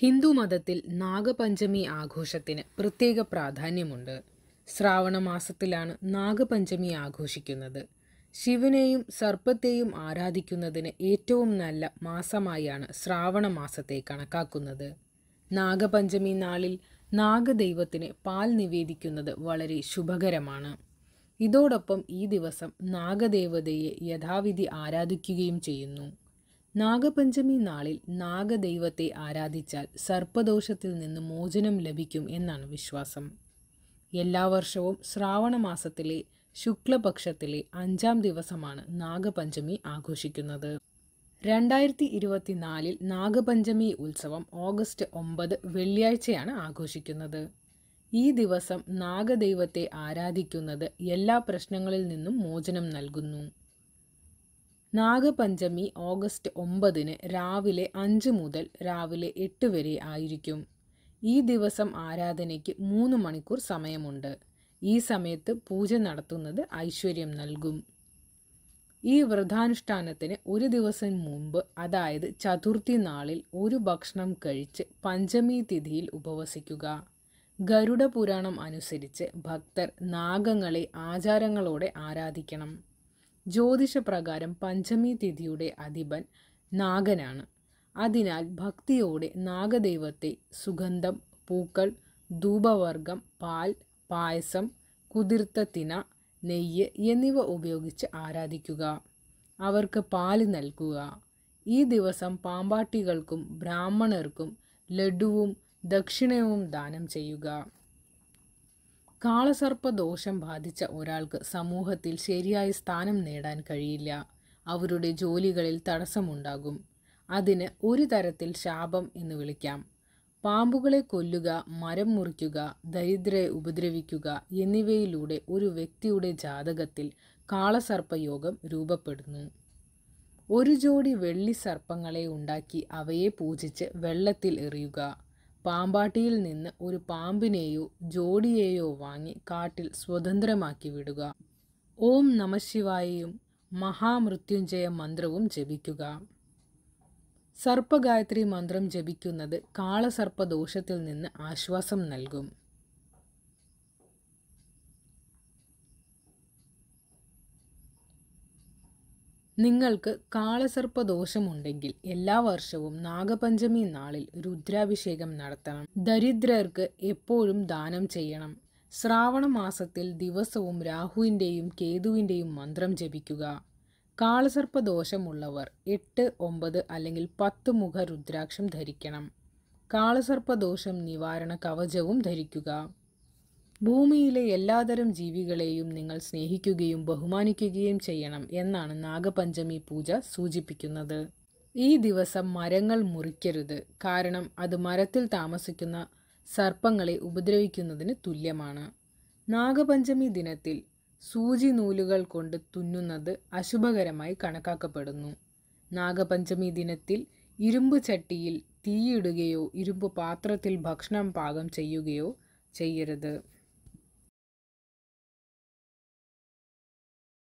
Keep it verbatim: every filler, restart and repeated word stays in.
ഹിന്ദുമതത്തിൽ നാഗപഞ്ചമി ആഘോഷത്തിന് പ്രത്യേക പ്രാധാന്യമുണ്ട്. ശ്രാവണ മാസത്തിലാണ് നാഗപഞ്ചമി ആഘോഷിക്കുന്നത്. ശിവനെയും സർപ്പത്തെയും ആരാധിക്കുന്നതിന് ഏറ്റവും നല്ല മാസമായാണ് ശ്രാവണ മാസത്തെ കണക്കാക്കുന്നത്. നാഗപഞ്ചമി നാളിൽ നാഗദൈവത്തിന് പാൽ നിവേദിക്കുന്നത് വളരെ ശുഭകരമാണ്. ഇതോടൊപ്പം ഈ ദിവസം നാഗദേവതയെ യഥാവിധി ആരാധിക്കുകയും ചെയ്യുന്നു. നാഗപഞ്ചമി നാളിൽ നാഗദൈവത്തെ ആരാധിച്ചാൽ സർപ്പദോഷത്തിൽ നിന്ന് മോചനം ലഭിക്കും എന്നാണ് വിശ്വാസം. എല്ലാ വർഷവും ശ്രാവണ മാസത്തിലെ ശുക്ലപക്ഷത്തിലെ അഞ്ചാം ദിവസമാണ് നാഗപഞ്ചമി ആഘോഷിക്കുന്നത്. രണ്ടായിരത്തി ഇരുപത്തിനാലിൽ നാഗപഞ്ചമി ഉത്സവം ഓഗസ്റ്റ് ഒമ്പത് വെള്ളിയാഴ്ചയാണ് ആഘോഷിക്കുന്നത്. ഈ ദിവസം നാഗദൈവത്തെ ആരാധിക്കുന്നത് എല്ലാ പ്രശ്നങ്ങളിൽ നിന്നും മോചനം നൽകുന്നു. നാഗപഞ്ചമി ഓഗസ്റ്റ് ഒമ്പതിന് രാവിലെ അഞ്ച് മുതൽ രാവിലെ എട്ട് വരെ ആയിരിക്കും. ഈ ദിവസം ആരാധനയ്ക്ക് മൂന്ന് മണിക്കൂർ സമയമുണ്ട്. ഈ സമയത്ത് പൂജ നടത്തുന്നത് ഐശ്വര്യം നൽകും. ഈ വ്രതാനുഷ്ഠാനത്തിന് ഒരു ദിവസം മുമ്പ്, അതായത് ചതുർത്ഥി നാളിൽ ഒരു ഭക്ഷണം കഴിച്ച് പഞ്ചമി തിഥിയിൽ ഉപവസിക്കുക. ഗരുഡ പുരാണം അനുസരിച്ച് ഭക്തർ നാഗങ്ങളെ ആചാരങ്ങളോടെ ആരാധിക്കണം. ജ്യോതിഷപ്രകാരം പഞ്ചമി തിഥിയുടെ അധിപൻ നാഗനാണ്. അതിനാൽ ഭക്തിയോടെ നാഗദൈവത്തെ സുഗന്ധം, പൂക്കൾ, ധൂപവർഗം, പാൽ, പായസം, കുതിർത്ത തിന, നെയ്യ് എന്നിവ ഉപയോഗിച്ച് ആരാധിക്കുക. അവർക്ക് പാല് നൽകുക. ഈ ദിവസം പാമ്പാട്ടികൾക്കും ബ്രാഹ്മണർക്കും ലഡുവും ദക്ഷിണയും ദാനം ചെയ്യുക. കാളസർപ്പദോഷം ബാധിച്ച ഒരാൾക്ക് സമൂഹത്തിൽ ശരിയായ സ്ഥാനം നേടാൻ കഴിയില്ല. അവരുടെ ജോലികളിൽ തടസ്സമുണ്ടാകും. അതിന് ഒരു തരത്തിൽ ശാപം എന്ന് വിളിക്കാം. പാമ്പുകളെ കൊല്ലുക, മരം മുറിക്കുക, ദരിദ്രരെ ഉപദ്രവിക്കുക എന്നിവയിലൂടെ ഒരു വ്യക്തിയുടെ ജാതകത്തിൽ കാളസർപ്പയോഗം രൂപപ്പെടുന്നു. ഒരു ജോഡി വെള്ളി സർപ്പങ്ങളെ ഉണ്ടാക്കി അവയെ പൂജിച്ച് വെള്ളത്തിൽ എറിയുക. പാമ്പാട്ടിയിൽ നിന്ന് ഒരു പാമ്പിനെയോ ജോഡിയെയോ വാങ്ങി കാട്ടിൽ സ്വതന്ത്രമാക്കി വിടുക. ഓം നമഃശിവായയും മഹാമൃത്യുഞ്ജയ മന്ത്രവും ജപിക്കുക. സർപ്പഗായത്രി മന്ത്രം ജപിക്കുന്നത് കാളസർപ്പദോഷത്തിൽ നിന്ന് ആശ്വാസം നൽകും. നിങ്ങൾക്ക് കാളസർപ്പദോഷമുണ്ടെങ്കിൽ എല്ലാ വർഷവും നാഗപഞ്ചമി നാളിൽ രുദ്രാഭിഷേകം നടത്തണം. ദരിദ്രർക്ക് എപ്പോഴും ദാനം ചെയ്യണം. ശ്രാവണ മാസത്തിൽ ദിവസവും രാഹുവിൻ്റെയും കേതുവിൻ്റെയും മന്ത്രം ജപിക്കുക. കാളസർപ്പദോഷമുള്ളവർ എട്ട്, ഒമ്പത് അല്ലെങ്കിൽ പത്ത് മുഖ രുദ്രാക്ഷം ധരിക്കണം. കാളസർപ്പദോഷം നിവാരണ കവചവും ധരിക്കുക. ഭൂമിയിലെ എല്ലാതരം ജീവികളെയും നിങ്ങൾ സ്നേഹിക്കുകയും ബഹുമാനിക്കുകയും ചെയ്യണം എന്നാണ് നാഗപഞ്ചമി പൂജ സൂചിപ്പിക്കുന്നത്. ഈ ദിവസം മരങ്ങൾ മുറിക്കരുത്. കാരണം അത് മരത്തിൽ താമസിക്കുന്ന സർപ്പങ്ങളെ ഉപദ്രവിക്കുന്നതിന് തുല്യമാണ്. നാഗപഞ്ചമി ദിനത്തിൽ സൂചി നൂലുകൾ കൊണ്ട് തുന്നുന്നത് അശുഭകരമായി കണക്കാക്കപ്പെടുന്നു. നാഗപഞ്ചമി ദിനത്തിൽ ഇരുമ്പ് ചട്ടിയിൽ തീയിടുകയോ ഇരുമ്പ് പാത്രത്തിൽ ഭക്ഷണം പാകം ചെയ്യുകയോ ചെയ്യരുത്.